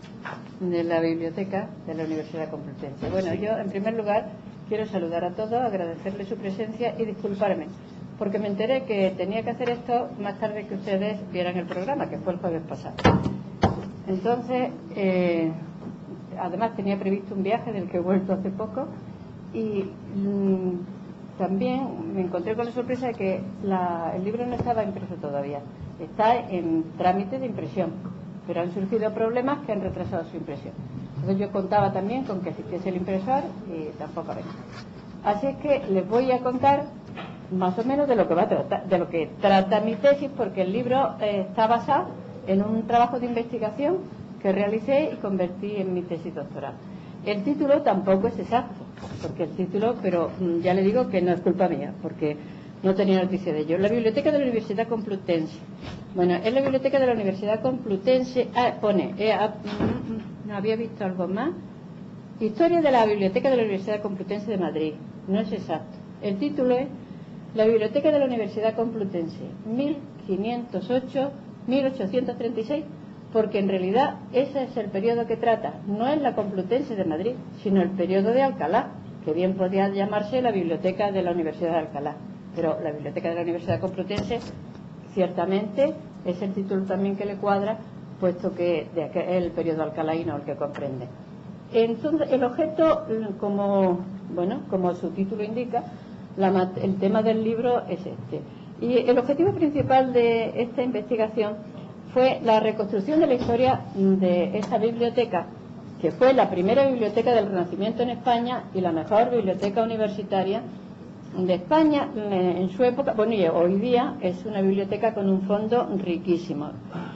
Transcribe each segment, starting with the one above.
de la biblioteca de la Universidad Complutense. Bueno, yo en primer lugar quiero saludar a todos, agradecerles su presencia y disculparme, porque me enteré que tenía que hacer esto más tarde que ustedes vieran el programa, que fue el jueves pasado. Entonces, además tenía previsto un viaje del que he vuelto hace poco y también me encontré con la sorpresa de que el libro no estaba impreso todavía, está en trámite de impresión, pero han surgido problemas que han retrasado su impresión. Entonces yo contaba también con que asistiese el impresor y tampoco ha venido. Así es que les voy a contar más o menos de lo que va a tratar, de lo que trata mi tesis, porque el libro está basado en un trabajo de investigación que realicé y convertí en mi tesis doctoral. El título tampoco es exacto, porque el título, pero ya le digo que no es culpa mía, porque no tenía noticia de ello. La Biblioteca de la Universidad Complutense. Bueno, en la Biblioteca de la Universidad Complutense pone, no había visto algo más, Historia de la Biblioteca de la Universidad Complutense de Madrid. No es exacto. El título es La Biblioteca de la Universidad Complutense, 1508-1836, porque en realidad ese es el periodo que trata. No es la Complutense de Madrid, sino el periodo de Alcalá, que bien podía llamarse la Biblioteca de la Universidad de Alcalá. Pero la Biblioteca de la Universidad Complutense, ciertamente, es el título también que le cuadra, puesto que es el periodo alcalaíno el que comprende. Entonces, el objeto, como su título indica, el tema del libro es este. Y el objetivo principal de esta investigación fue la reconstrucción de la historia de esta biblioteca, que fue la primera biblioteca del Renacimiento en España y la mejor biblioteca universitaria de España en su época. Bueno, y hoy día es una biblioteca con un fondo riquísimo.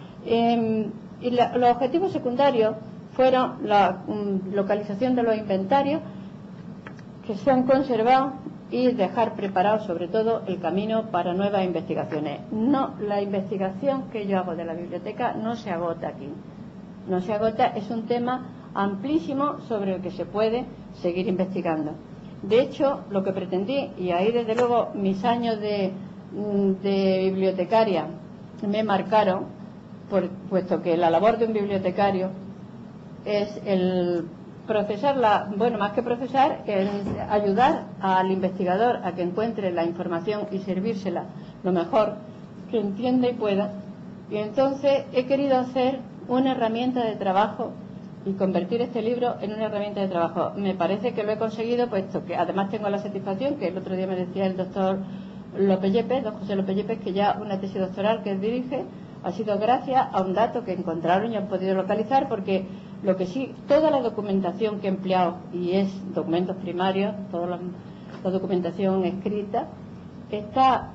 Y los objetivos secundarios fueron la localización de los inventarios que se han conservado y dejar preparado sobre todo el camino para nuevas investigaciones. No, la investigación que yo hago de la biblioteca no se agota aquí, no se agota, es un tema amplísimo sobre el que se puede seguir investigando. De hecho, lo que pretendí, y ahí desde luego mis años de bibliotecaria me marcaron, puesto que la labor de un bibliotecario es el procesarla, bueno, más que procesar, es ayudar al investigador a que encuentre la información y servírsela lo mejor que entienda y pueda. Y entonces he querido hacer una herramienta de trabajo y convertir este libro en una herramienta de trabajo. Me parece que lo he conseguido, puesto que además tengo la satisfacción, que el otro día me decía el doctor López Yepes, don José López Yepes, que ya una tesis doctoral que él dirige ha sido gracias a un dato que encontraron y han podido localizar, porque lo que sí, toda la documentación que he empleado, y es documentos primarios, toda la documentación escrita, está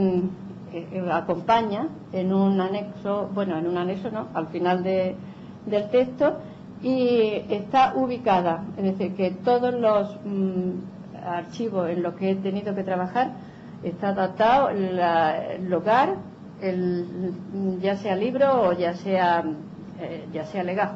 acompaña en un anexo, bueno, en un anexo no, al final del texto, y está ubicada, es decir, que todos los archivos en los que he tenido que trabajar está adaptado el lugar, ya sea libro o ya sea legajo.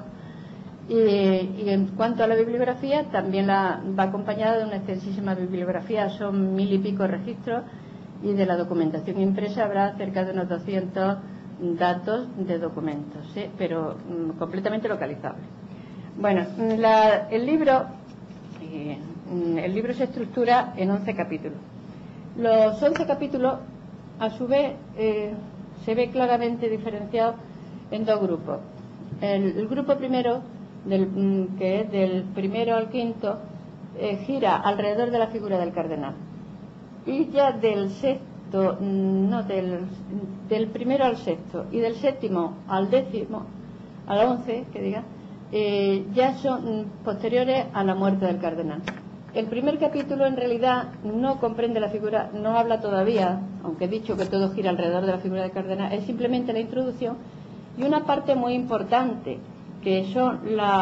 Y en cuanto a la bibliografía, también va acompañada de una extensísima bibliografía, son 1000 y pico registros, y de la documentación impresa habrá cerca de unos 200 datos de documentos, ¿sí? Pero completamente localizables. Bueno, el libro se estructura en 11 capítulos. Los 11 capítulos, a su vez, se ve claramente diferenciado en dos grupos. El grupo primero, que es del primero al quinto, gira alrededor de la figura del cardenal. Y ya del sexto, no, del primero al sexto y del séptimo al décimo, al 11, que diga, ya son posteriores a la muerte del cardenal. El primer capítulo en realidad no comprende la figura, no habla todavía, aunque he dicho que todo gira alrededor de la figura del cardenal, es simplemente la introducción y una parte muy importante, que son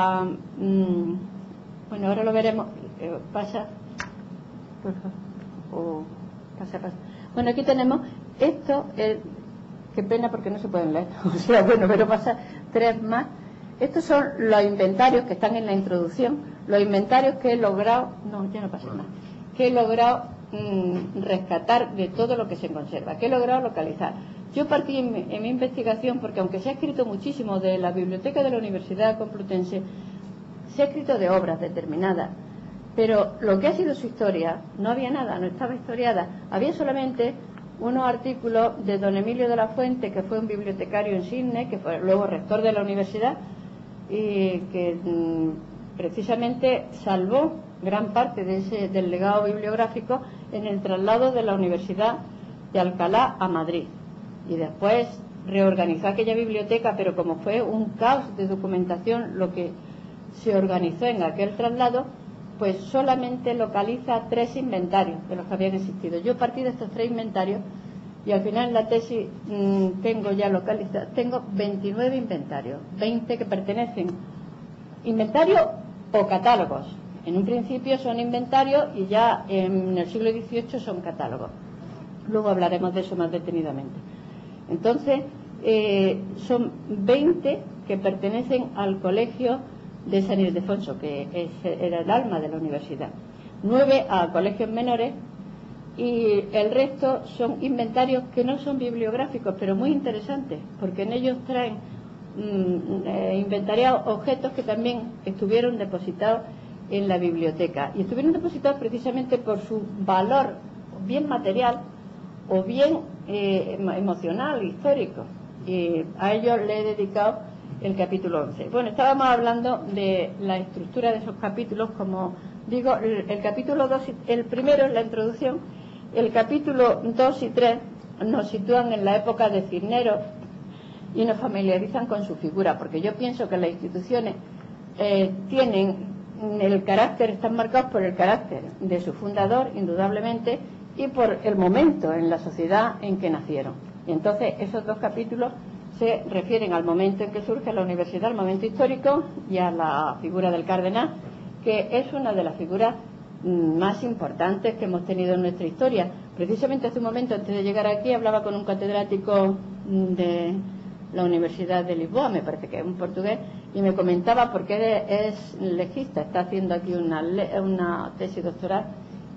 bueno, ahora lo veremos, pasa, por favor, pasa. Bueno, aquí tenemos esto, qué pena porque no se pueden leer, o sea, bueno, pero pasa 3 más. Estos son los inventarios que están en la introducción, los inventarios que he logrado, no, ya no pasa nada, que he logrado rescatar de todo lo que se conserva, que he logrado localizar. Yo partí en mi investigación, porque aunque se ha escrito muchísimo de la biblioteca de la Universidad Complutense, se ha escrito de obras determinadas, pero lo que ha sido su historia, no había nada, no estaba historiada. Había solamente unos artículos de don Emilio de la Fuente, que fue un bibliotecario en Sydney, que fue luego rector de la universidad, y que precisamente salvó gran parte del legado bibliográfico en el traslado de la Universidad de Alcalá a Madrid. Y después reorganizó aquella biblioteca, pero como fue un caos de documentación lo que se organizó en aquel traslado, pues solamente localiza 3 inventarios de los que habían existido. Yo partí de estos 3 inventarios y al final en la tesis tengo ya localizados, tengo 29 inventarios, 20 que pertenecen inventarios o catálogos. En un principio son inventarios y ya en el siglo XVIII son catálogos. Luego hablaremos de eso más detenidamente. Entonces, son 20 que pertenecen al colegio de San Ildefonso, que era el alma de la universidad, 9 a colegios menores, y el resto son inventarios que no son bibliográficos, pero muy interesantes, porque en ellos traen inventariados objetos que también estuvieron depositados en la biblioteca, y estuvieron depositados precisamente por su valor bien material o bien emocional, histórico, y a ellos le he dedicado el capítulo 11. Bueno, estábamos hablando de la estructura de esos capítulos. Como digo, el capítulo 2, el primero es la introducción, el capítulo 2 y 3 nos sitúan en la época de Cisneros y nos familiarizan con su figura, porque yo pienso que las instituciones tienen el carácter, están marcados por el carácter de su fundador, indudablemente, y por el momento en la sociedad en que nacieron. Y entonces esos 2 capítulos se refieren al momento en que surge la universidad, al momento histórico, y a la figura del cardenal, que es una de las figuras más importantes que hemos tenido en nuestra historia. Precisamente hace un momento, antes de llegar aquí, hablaba con un catedrático de la Universidad de Lisboa, me parece que es un portugués, y me comentaba, porque es legista, está haciendo aquí una tesis doctoral,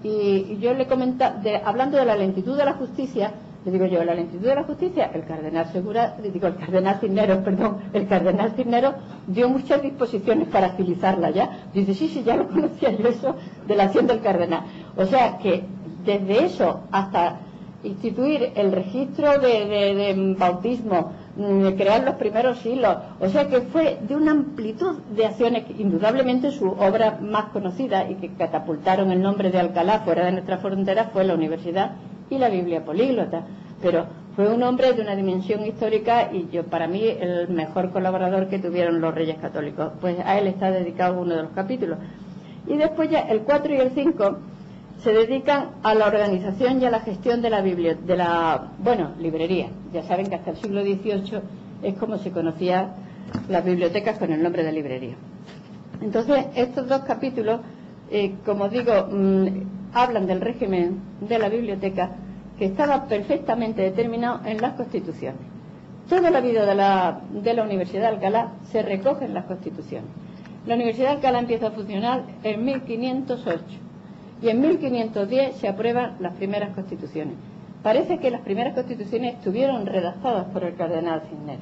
y yo le comentaba, hablando de la lentitud de la justicia, le digo yo, la lentitud de la justicia, el cardenal Cisneros dio muchas disposiciones para agilizarla ya. Dice, sí, ya lo conocía yo, eso de la acción del cardenal. O sea que desde eso hasta instituir el registro de bautismo, crear los primeros hilos, o sea que fue de una amplitud de acciones. Indudablemente su obra más conocida y que catapultaron el nombre de Alcalá fuera de nuestras fronteras fue la universidad y la Biblia políglota, pero fue un hombre de una dimensión histórica, y para mí el mejor colaborador que tuvieron los Reyes Católicos. Pues a él está dedicado uno de los capítulos. Y después ya el 4 y el 5 se dedican a la organización y a la gestión de la librería. Ya saben que hasta el siglo XVIII es como se conocía las bibliotecas, con el nombre de librería. Entonces estos 2 capítulos, como digo, hablan del régimen de la biblioteca, que estaba perfectamente determinado en las constituciones. Toda la vida de la Universidad de Alcalá se recoge en las constituciones. La Universidad de Alcalá empieza a funcionar en 1508 y en 1510 se aprueban las primeras constituciones. Parece que las primeras constituciones estuvieron redactadas por el cardenal Cisneros.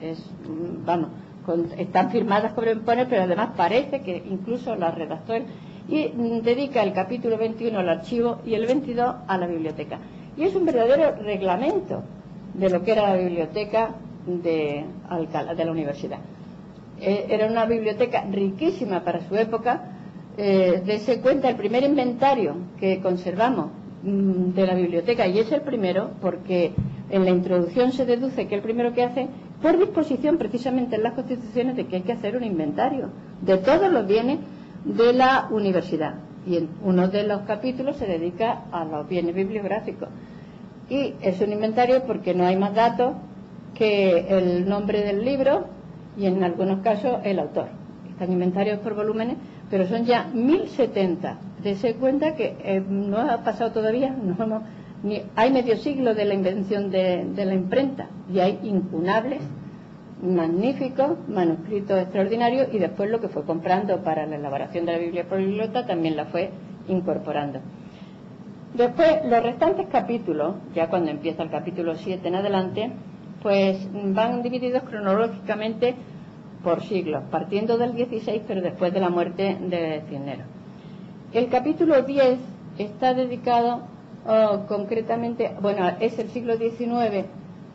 Están firmadas como impone, pero además parece que incluso las redactó él, y dedica el capítulo 21 al archivo y el 22 a la biblioteca. Y es un verdadero reglamento de lo que era la biblioteca de Alcalá, de la universidad. Era una biblioteca riquísima para su época. Dese cuenta, el primer inventario que conservamos de la biblioteca, y es el primero porque en la introducción se deduce que el primero que hace, por disposición precisamente en las constituciones, de que hay que hacer un inventario de todos los bienes de la universidad, y en uno de los capítulos se dedica a los bienes bibliográficos, y es un inventario porque no hay más datos que el nombre del libro y en algunos casos el autor. Están inventarios por volúmenes, pero son ya 1070. Dese cuenta que no ha pasado todavía, hay medio siglo de la invención de la imprenta, y hay incunables, magníficos, manuscritos extraordinarios, y después lo que fue comprando para la elaboración de la Biblia políglota también la fue incorporando. Después, los restantes capítulos, ya cuando empieza el capítulo 7 en adelante, pues van divididos cronológicamente por siglos, partiendo del 16, pero después de la muerte de Cisneros. El capítulo 10 está dedicado concretamente, bueno, es el siglo XIX,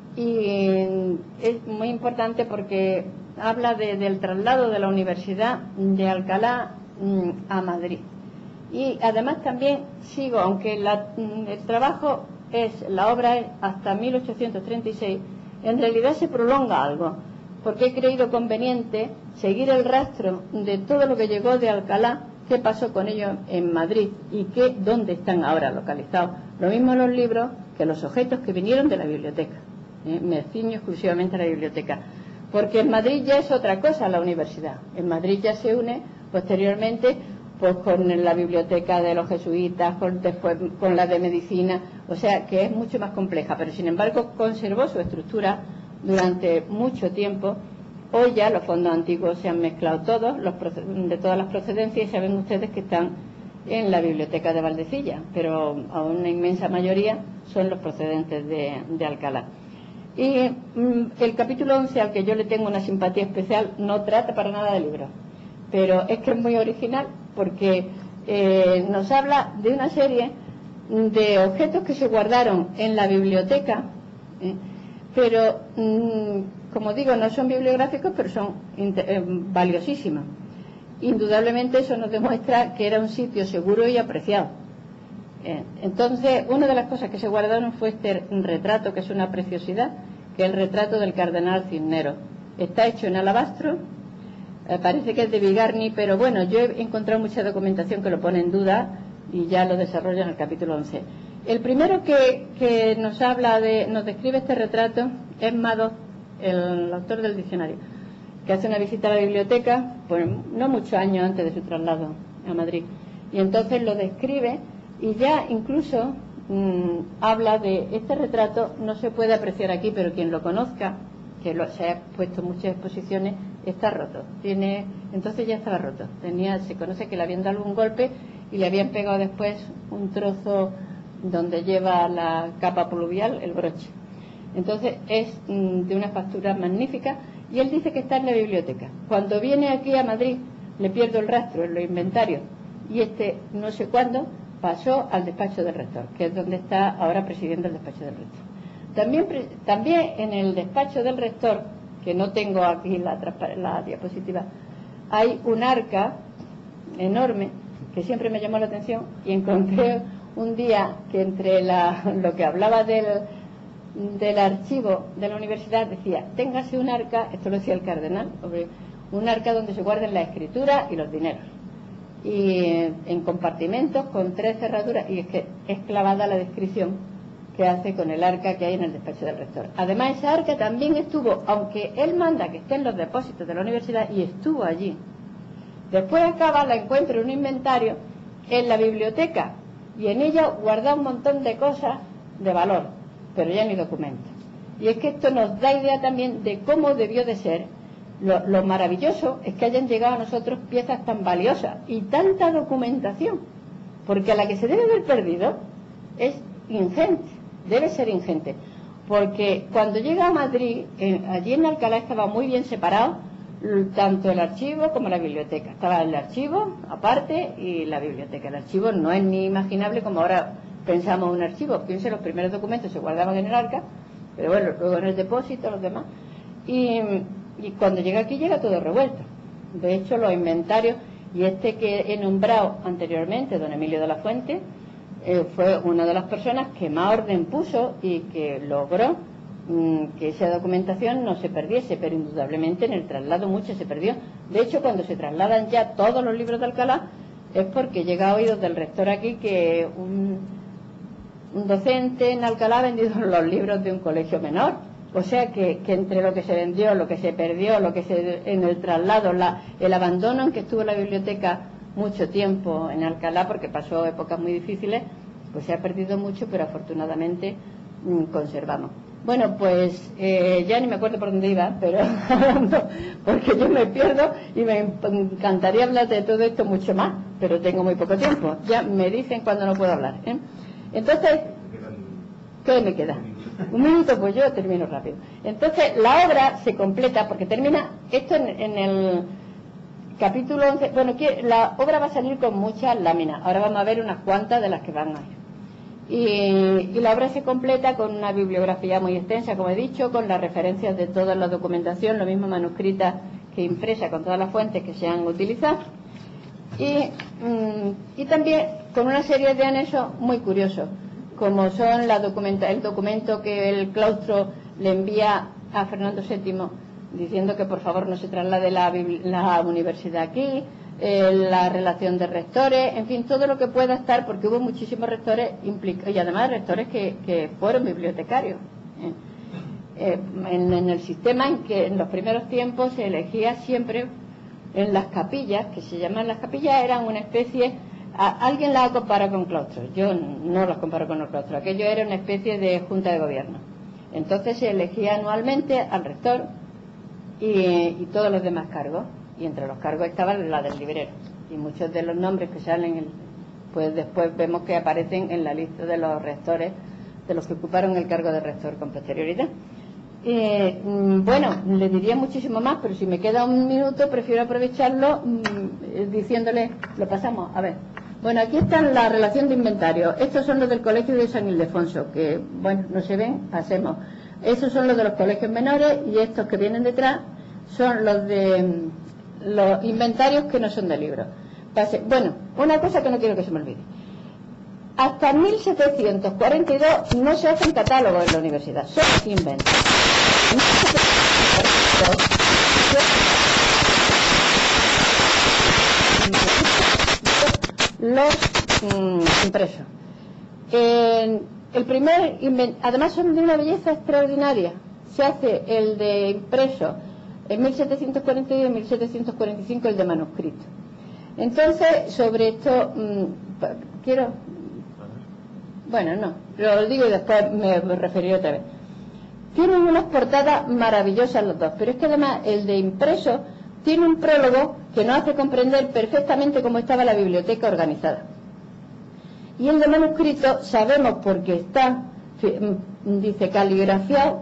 y es muy importante porque habla del traslado de la Universidad de Alcalá a Madrid. Y además también sigo, aunque el trabajo la obra es hasta 1836, en realidad se prolonga algo, porque he creído conveniente seguir el rastro de todo lo que llegó de Alcalá, qué pasó con ellos en Madrid y dónde están ahora localizados. Lo mismo los libros que los objetos que vinieron de la biblioteca. Me ciño exclusivamente a la biblioteca, porque en Madrid ya es otra cosa la universidad. En Madrid ya se une posteriormente pues con la biblioteca de los jesuitas, después con la de medicina, o sea que es mucho más compleja, pero sin embargo conservó su estructura durante mucho tiempo. Hoy ya los fondos antiguos se han mezclado todos, de todas las procedencias, y saben ustedes que están en la biblioteca de Valdecilla, pero a una inmensa mayoría son los procedentes de Alcalá. Y el capítulo 11, al que yo le tengo una simpatía especial, no trata para nada de libros, pero es que es muy original porque nos habla de una serie de objetos que se guardaron en la biblioteca, pero como digo, no son bibliográficos, pero son valiosísimos. Indudablemente eso nos demuestra que era un sitio seguro y apreciado. Entonces, una de las cosas que se guardaron fue este retrato, que es una preciosidad, que es el retrato del cardenal Cisneros. Está hecho en alabastro, parece que es de Bigarni, pero bueno, yo he encontrado mucha documentación que lo pone en duda y ya lo desarrolla en el capítulo 11. El primero que nos describe este retrato es Madoz, el autor del diccionario, que hace una visita a la biblioteca, pues no muchos años antes de su traslado a Madrid, y entonces lo describe y ya incluso habla de este retrato. No se puede apreciar aquí, pero quien lo conozca, que se ha puesto en muchas exposiciones, está roto. Entonces ya estaba roto. Se conoce que le habían dado un golpe y le habían pegado después un trozo donde lleva la capa pluvial, el broche. Entonces es de una factura magnífica, y él dice que está en la biblioteca. Cuando viene aquí a Madrid le pierdo el rastro en los inventarios, y no sé cuándo pasó al despacho del rector, que es donde está ahora presidiendo el despacho del rector. También en el despacho del rector, que no tengo aquí la diapositiva, hay un arca enorme que siempre me llamó la atención, y encontré un día que entre lo que hablaba del archivo de la universidad decía: téngase un arca, esto lo decía el cardenal, un arca donde se guarden la escritura y los dineros, y en compartimentos con 3 cerraduras, y es que es clavada la descripción que hace con el arca que hay en el despacho del rector. Además, esa arca también estuvo, aunque él manda que esté en los depósitos de la universidad, y estuvo allí. Después la encuentro en un inventario en la biblioteca, y en ella guarda un montón de cosas de valor, pero ya no hay documentos. Y es que esto nos da idea también de cómo debió de ser. Lo maravilloso es que hayan llegado a nosotros piezas tan valiosas y tanta documentación, porque a la que se debe haber perdido es ingente, debe ser ingente, porque cuando llega a Madrid, allí en Alcalá estaba muy bien separado tanto el archivo como la biblioteca. Estaba el archivo aparte y la biblioteca. El archivo no es ni imaginable como ahora pensamos un archivo. Piensen, los primeros documentos se guardaban en el arca, pero bueno, luego en el depósito, los demás. Y cuando llega aquí llega todo revuelto. De hecho, los inventarios, y que he nombrado anteriormente, don Emilio de la Fuente, fue una de las personas que más orden puso y que logró que esa documentación no se perdiese, pero indudablemente en el traslado mucho se perdió. De hecho, cuando se trasladan ya todos los libros de Alcalá, es porque llega a oídos del rector aquí que un docente en Alcalá ha vendido los libros de un colegio menor. O sea que entre lo que se vendió, lo que se perdió, en el traslado, el abandono en que estuvo la biblioteca mucho tiempo en Alcalá, porque pasó épocas muy difíciles, pues se ha perdido mucho, pero afortunadamente conservamos. Bueno, pues ya ni me acuerdo por dónde iba, pero porque yo me pierdo y me encantaría hablar de todo esto mucho más, pero tengo muy poco tiempo. Ya me dicen cuando no puedo hablar, Entonces, ¿qué me queda? Un minuto, pues yo termino rápido. Entonces, la obra se completa, porque termina esto en el capítulo 11. Bueno, la obra va a salir con muchas láminas. Ahora vamos a ver unas cuantas de las que van a ir. Y la obra se completa con una bibliografía muy extensa, como he dicho, con las referencias de toda la documentación, lo mismo manuscrita que impresa, con todas las fuentes que se han utilizado. Y también con una serie de anexos muy curiosos, como son el documento que el claustro le envía a Fernando VII diciendo que por favor no se traslade la universidad aquí, la relación de rectores, en fin, todo lo que pueda estar, porque hubo muchísimos rectores implicados, y además rectores que fueron bibliotecarios. En el sistema en que en los primeros tiempos se elegía siempre en las capillas, que se llaman las capillas, eran una especie, alguien las ha comparado con claustros, yo no las comparo con los claustros, aquello era una especie de junta de gobierno. Entonces se elegía anualmente al rector y todos los demás cargos, y entre los cargos estaba la del librero, y muchos de los nombres que salen pues después vemos que aparecen en la lista de los rectores, de los que ocuparon el cargo de rector con posterioridad. Bueno, le diría muchísimo más, pero si me queda un minuto prefiero aprovecharlo diciéndole, lo pasamos, a ver. Bueno, aquí está la relación de inventario. Estos son los del colegio de San Ildefonso, que, bueno, no se ven, pasemos. Estos son los de los colegios menores, y estos que vienen detrás son los de los inventarios que no son de libros. Bueno, una cosa que no quiero que se me olvide. Hasta 1742 no se hacen catálogos en la universidad, son inventarios. Los impresos. El primer además son de una belleza extraordinaria. Se hace el de impreso en 1742 y 1745 el de manuscrito. Entonces, sobre esto bueno, no, lo digo y después me referiré otra vez. Tienen unas portadas maravillosas los dos, pero es que además el de impreso tiene un prólogo que nos hace comprender perfectamente cómo estaba la biblioteca organizada. Y el de manuscrito sabemos porque está, dice, caligrafiado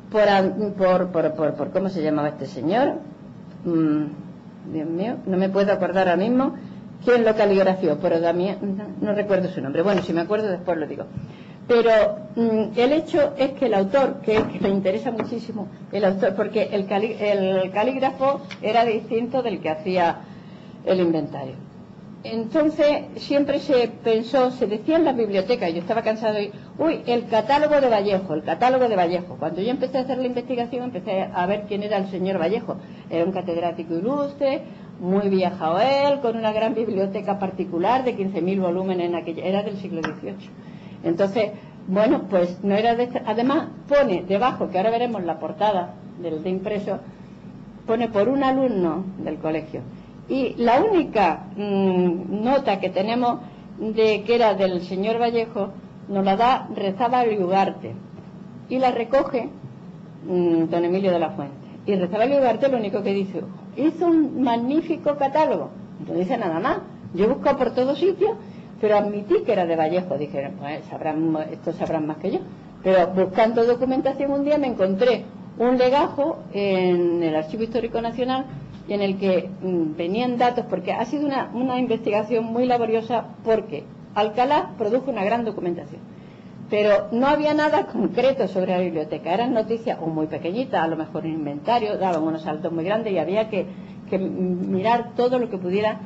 por ¿cómo se llamaba este señor? Dios mío, no me puedo acordar ahora mismo quién lo caligrafió, pero no recuerdo su nombre. Bueno, si me acuerdo después lo digo. Pero el hecho es que el autor, que es que me interesa muchísimo, el autor, porque el calígrafo era distinto del que hacía el inventario. Entonces siempre se pensó, se decía en las bibliotecas, yo estaba cansado de el catálogo de Vallejo, el catálogo de Vallejo. Cuando yo empecé a hacer la investigación empecé a ver quién era el señor Vallejo. Era un catedrático ilustre, muy viajado él, con una gran biblioteca particular de 15.000 volúmenes en aquella, era del siglo XVIII. Entonces, bueno, pues no era de además pone debajo, que ahora veremos la portada del de impreso, pone por un alumno del colegio. Y la única nota que tenemos de que era del señor Vallejo nos la da Rezábal Ugarte y la recoge don Emilio de la Fuente. Y Rezábal Ugarte lo único que dice, hizo un magnífico catálogo, no dice nada más. Yo busco por todos sitios, pero admití que era de Vallejo. Dije, pues estos sabrán más que yo. Pero buscando documentación un día me encontré un legajo en el Archivo Histórico Nacional en el que venían datos, porque ha sido una investigación muy laboriosa, porque Alcalá produjo una gran documentación, pero no había nada concreto sobre la biblioteca. Eran noticias o muy pequeñitas, a lo mejor un inventario, daban unos saltos muy grandes y había que mirar todo lo que pudiera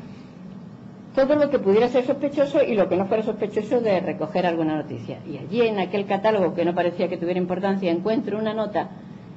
ser sospechoso y lo que no fuera sospechoso de recoger alguna noticia. Y allí en aquel catálogo que no parecía que tuviera importancia encuentro una nota.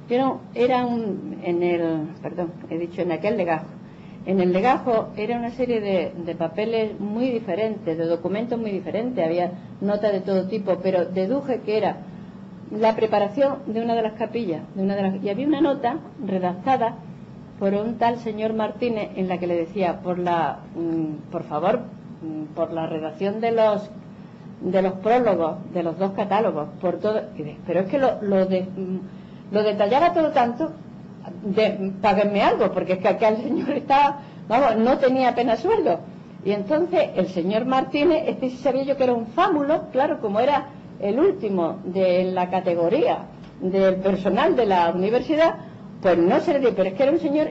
En aquel legajo. En el legajo era una serie de papeles muy diferentes, de documentos muy diferentes, había notas de todo tipo, pero deduje que era la preparación de una de las capillas, y había una nota redactada por un tal señor Martínez en la que le decía, por favor, por la redacción de los prólogos, de los dos catálogos, por todo, pero es que lo detallaba todo tanto, páguenme algo, porque es que acá el señor no tenía apenas sueldo. Y entonces el señor Martínez, este sí sabía yo que era un fámulo, claro, como era el último de la categoría del personal de la universidad, pues no se le dio, pero es que era un señor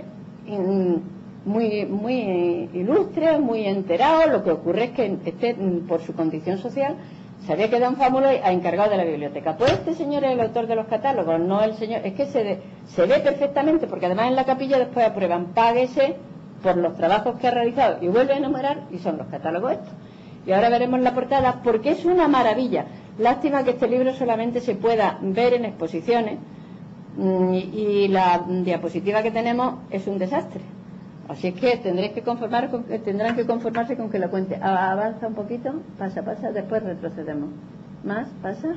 muy ilustre, muy enterado. Lo que ocurre es que por su condición social se había quedado un fámulo encargado de la biblioteca. Pues este señor es el autor de los catálogos, no el señor, es que se ve perfectamente, porque además en la capilla después aprueban, páguese por los trabajos que ha realizado, y vuelve a enumerar, y son los catálogos estos. Y ahora veremos la portada, porque es una maravilla. Lástima que este libro solamente se pueda ver en exposiciones, y la diapositiva que tenemos es un desastre. Así es que tendrán que conformarse con que lo cuente. Avanza un poquito, pasa, después retrocedemos. Más, pasa.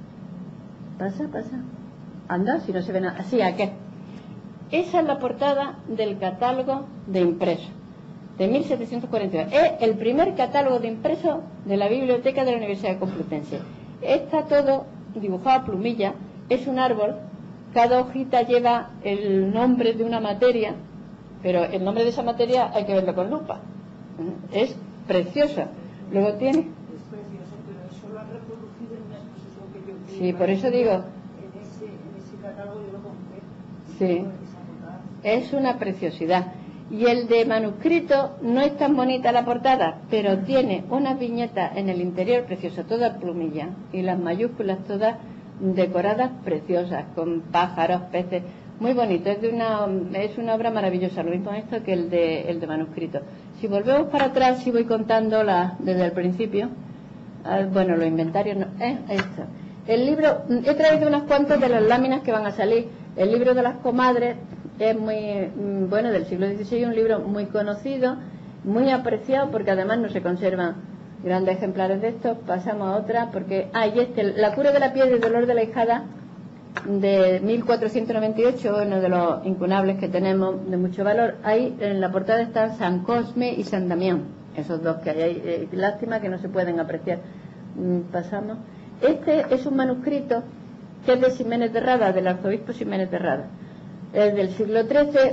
Anda, si no se ve nada. Así, ¿a qué? Esa es la portada del catálogo de impreso de 1742. Es el primer catálogo de impreso de la biblioteca de la Universidad Complutense. Está todo dibujado a plumilla, es un árbol, cada hojita lleva el nombre de una materia, pero el nombre de esa materia hay que verlo con lupa. Es preciosa. Luego tiene... Es precioso, pero eso lo han reproducido en una exposición que yo vi. Sí, por eso digo... En ese catálogo yo lo compré. Sí, es una preciosidad. Y el de manuscrito no es tan bonita la portada, pero tiene unas viñetas en el interior preciosas, todas plumilla, y las mayúsculas todas decoradas preciosas, con pájaros, peces, muy bonito. Es una obra maravillosa, lo mismo esto que el de manuscrito. Si volvemos para atrás, si voy contando desde el principio, bueno, los inventarios no, esto. El libro, he traído unas cuantas de las láminas que van a salir. El libro de las comadres es muy bueno, del siglo XVI, un libro muy conocido, muy apreciado, porque además no se conservan grandes ejemplares de estos. Pasamos a otra, porque La cura de la piedra y dolor de la hijada, de 1498, uno de los incunables que tenemos de mucho valor. Ahí en la portada están San Cosme y San Damián, esos dos que hay ahí. Lástima que no se pueden apreciar. Pasamos. Este es un manuscrito que es de Ximénez de Rada, del arzobispo Ximénez de Rada, es del siglo XIII,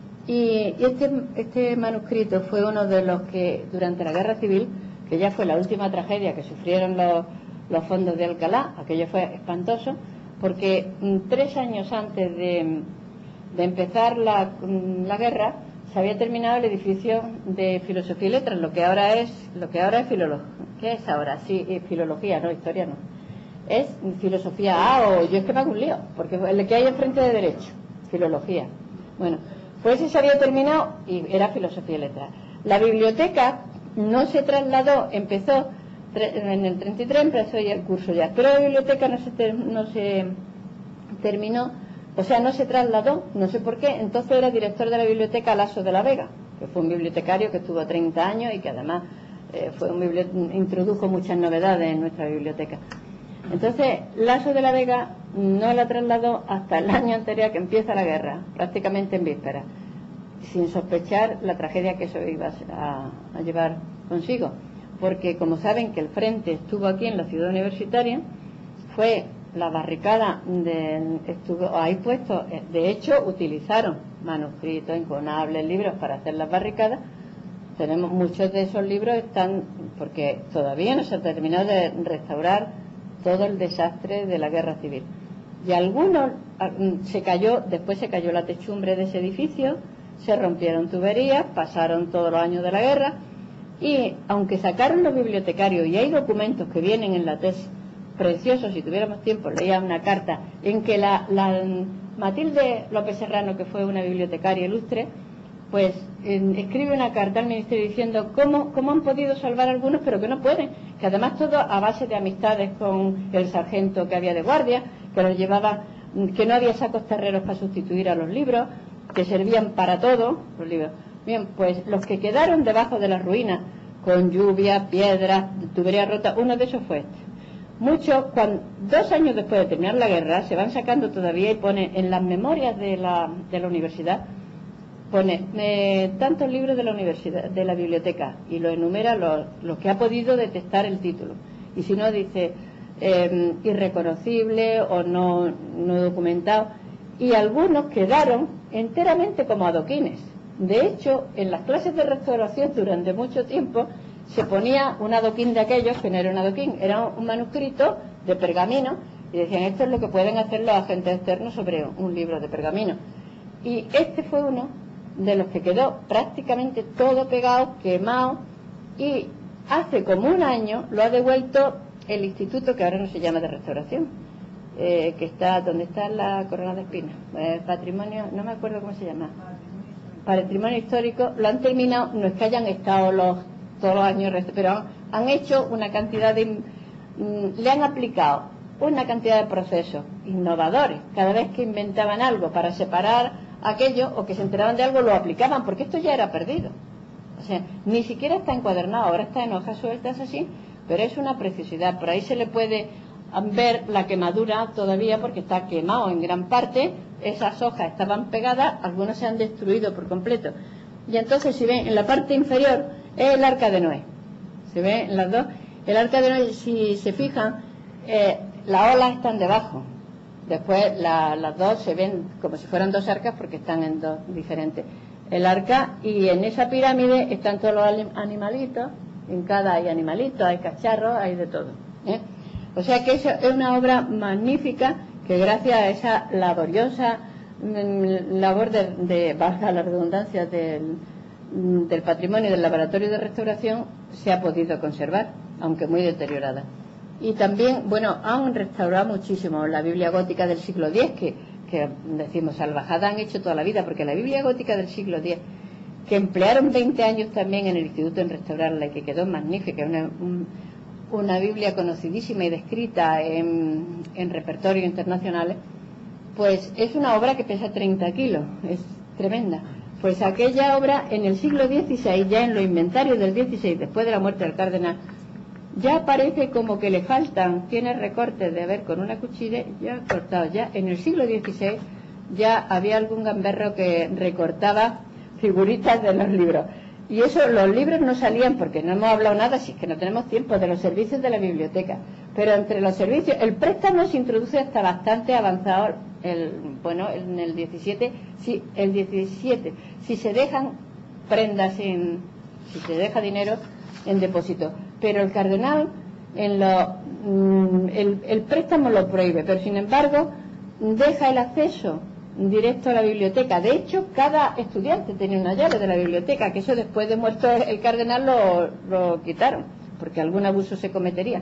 y este manuscrito fue uno de los que durante la Guerra Civil, que ya fue la última tragedia que sufrieron los fondos de Alcalá, aquello fue espantoso, porque 3 años antes de empezar la guerra se había terminado el edificio de Filosofía y Letras, lo que ahora es filología. ¿Qué es ahora? Sí, filología, no, historia no. Es Filosofía A, o yo es que me hago un lío, porque el que hay enfrente de Derecho, Filología. Bueno, pues ese se había terminado y era Filosofía y Letras. La biblioteca no se trasladó, empezó en el 33, empezó ya el curso ya, pero la biblioteca no se terminó, o sea, no se trasladó, no sé por qué. Entonces era director de la biblioteca Laso de la Vega, que fue un bibliotecario que estuvo 30 años y que además introdujo muchas novedades en nuestra biblioteca. Entonces Laso de la Vega no la trasladó hasta el año anterior, que empieza la guerra, prácticamente en vísperas, sin sospechar la tragedia que eso iba a llevar consigo, porque como saben que el frente estuvo aquí en la ciudad universitaria, fue la barricada, estuvo ahí puesto. De hecho utilizaron manuscritos, incunables, libros para hacer las barricadas. Tenemos muchos de esos libros, porque todavía no se ha terminado de restaurar todo el desastre de la guerra civil, y algunos después se cayó la techumbre de ese edificio, se rompieron tuberías, pasaron todos los años de la guerra, y aunque sacaron los bibliotecarios, y hay documentos que vienen en la tesis preciosos, si tuviéramos tiempo leía una carta en que la Matilde López Serrano, que fue una bibliotecaria ilustre, pues escribe una carta al ministerio diciendo cómo han podido salvar algunos, pero que no pueden, que además todo a base de amistades con el sargento que había de guardia, que los llevaba, que no había sacos terreros para sustituir a los libros, que servían para todo los libros. Bien, pues los que quedaron debajo de las ruinas, con lluvia, piedras, tuberías rotas, uno de esos fue este. Muchos, 2 años después de terminar la guerra, se van sacando todavía, y pone en las memorias de la universidad, pone tantos libros de la universidad, de la biblioteca, y lo enumera los que ha podido detectar el título, y si no dice irreconocible o no documentado, y algunos quedaron enteramente como adoquines, De hecho, en las clases de restauración durante mucho tiempo se ponía un adoquín de aquellos, que no era un adoquín, era un manuscrito de pergamino, y decían, esto es lo que pueden hacer los agentes externos sobre un libro de pergamino. Y este fue uno de los que quedó prácticamente todo pegado, quemado, y hace como un año lo ha devuelto el instituto, que ahora no se llama de restauración, que está donde está la corona de espinas, patrimonio, no me acuerdo cómo se llama, patrimonio histórico. Lo han terminado, no es que hayan estado todos los años, pero han hecho una cantidad de, le han aplicado una cantidad de procesos innovadores. Cada vez que inventaban algo para separar aquello, o que se enteraban de algo, lo aplicaban, porque esto ya era perdido. O sea, ni siquiera está encuadernado, ahora está en hojas sueltas así, pero es una preciosidad. Por ahí se le puede ver la quemadura todavía, porque está quemado en gran parte. Esas hojas estaban pegadas, algunas se han destruido por completo. Y entonces, si ven, en la parte inferior es el arca de Noé. Se ve en las dos. El arca de Noé, si se fijan, las olas están debajo. Después las dos se ven como si fueran dos arcas, porque están en dos diferentes. El arca, y en esa pirámide están todos los animalitos. En cada hay animalitos, hay cacharros, hay de todo, O sea que es una obra magnífica, que gracias a esa laboriosa labor valga la redundancia, del patrimonio del laboratorio de restauración, se ha podido conservar, aunque muy deteriorada. Y también, bueno, han restaurado muchísimo la Biblia gótica del siglo X, que decimos salvajada han hecho toda la vida, porque la Biblia gótica del siglo X, que emplearon 20 años también en el instituto en restaurarla, y que quedó magnífica, una Biblia conocidísima y descrita en repertorios internacionales, pues es una obra que pesa 30 kilos, es tremenda. Pues aquella obra en el siglo XVI, ya en los inventarios del XVI, después de la muerte del cardenal, ya parece como que le faltan, tiene recortes de haber con una cuchilla ya cortado. Ya en el siglo XVI ya había algún gamberro que recortaba figuritas de los libros. Y eso, los libros no salían, porque no hemos hablado nada, si es que no tenemos tiempo, de los servicios de la biblioteca. Pero entre los servicios, el préstamo se introduce hasta bastante avanzado, en el 17, sí, el 17, si se dejan prendas si se deja dinero en depósito. Pero el cardenal, el préstamo lo prohíbe, pero sin embargo, deja el acceso directo a la biblioteca. De hecho, cada estudiante tenía una llave de la biblioteca, que eso después de muerto el cardenal lo quitaron, porque algún abuso se cometería.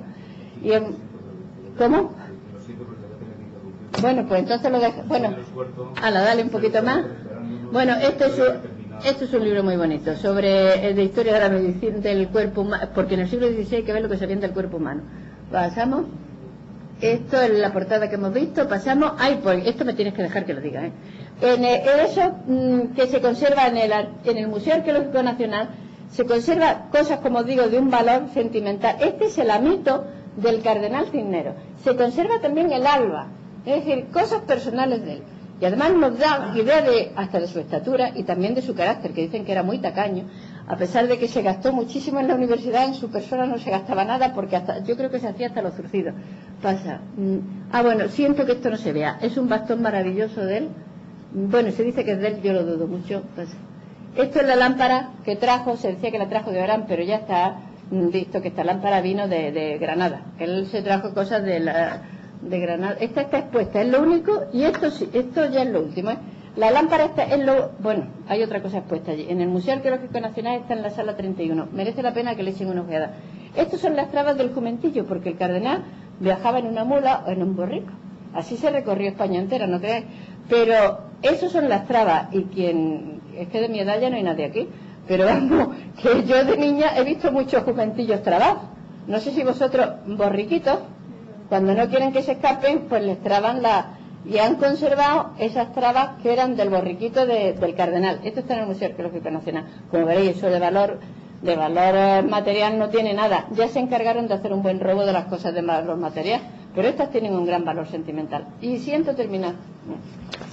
¿Cómo? Bueno, pues entonces lo deja. Bueno, dale un poquito más. Bueno, este es un libro muy bonito sobre de historia de la medicina del cuerpo humano, porque en el siglo XVI hay que ver lo que se viene del cuerpo humano. Pasamos. Esto es la portada que hemos visto. Pasamos. Pues esto me tienes que dejar que lo diga, En eso que se conserva en el Museo Arqueológico Nacional, se conserva cosas, como os digo, de un valor sentimental. Este es el amito del cardenal Cisneros. Se conserva también el alba, es decir, cosas personales de él. Y además nos da idea hasta de su estatura y también de su carácter, que dicen que era muy tacaño. A pesar de que se gastó muchísimo en la universidad, en su persona no se gastaba nada, porque yo creo que se hacía hasta los zurcidos. Pasa. Bueno, siento que esto no se vea. Es un bastón maravilloso de él. Bueno, se dice que es de él, yo lo dudo mucho. Pasa. Esto es la lámpara que trajo, se decía que la trajo de Orán, pero ya está visto que esta lámpara vino de Granada. Él se trajo cosas de Granada. Esta está expuesta, es lo único, y esto ya es lo último, La lámpara esta es bueno, hay otra cosa expuesta allí. En el Museo Arqueológico Nacional está en la sala 31. Merece la pena que le echen una ojeada. Estas son las trabas del Jumentillo, porque el cardenal viajaba en una mula o en un borrico. Así se recorrió España entera, no creáis. Pero esas son las trabas, y es que de mi edad ya no hay nadie aquí. Pero vamos, que yo de niña he visto muchos jumentillos trabados. No sé si vosotros, borriquitos, cuando no quieren que se escapen, pues les traban y han conservado esas trabas que eran del borriquito del cardenal. Esto está en el Museo Arqueológico Nacional. Como veréis, eso de valor material no tiene nada. Ya se encargaron de hacer un buen robo de las cosas de valor material, pero estas tienen un gran valor sentimental. Y siento terminar.